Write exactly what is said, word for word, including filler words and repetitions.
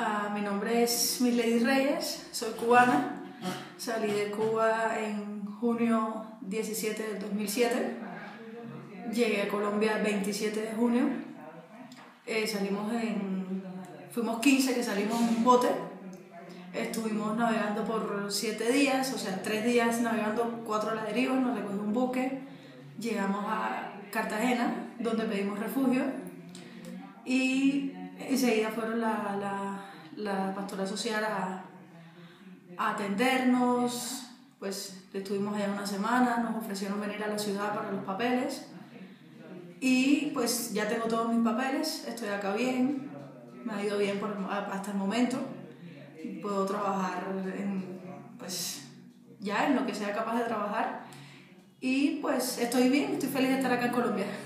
Uh, mi nombre es Mislady Reyes, soy cubana, salí de Cuba en junio diecisiete del dos mil siete, llegué a Colombia el veintisiete de junio, eh, salimos en, fuimos quince que salimos en un bote, estuvimos navegando por siete días, o sea, tres días navegando, cuatro a la deriva, nos recogió un buque, llegamos a Cartagena, donde pedimos refugio, y enseguida fueron la, la, la pastoral social a, a atendernos, pues estuvimos allá una semana, nos ofrecieron venir a la ciudad para los papeles y pues ya tengo todos mis papeles, estoy acá bien, me ha ido bien por, hasta el momento, puedo trabajar en, pues, ya en lo que sea capaz de trabajar y pues estoy bien, estoy feliz de estar acá en Colombia.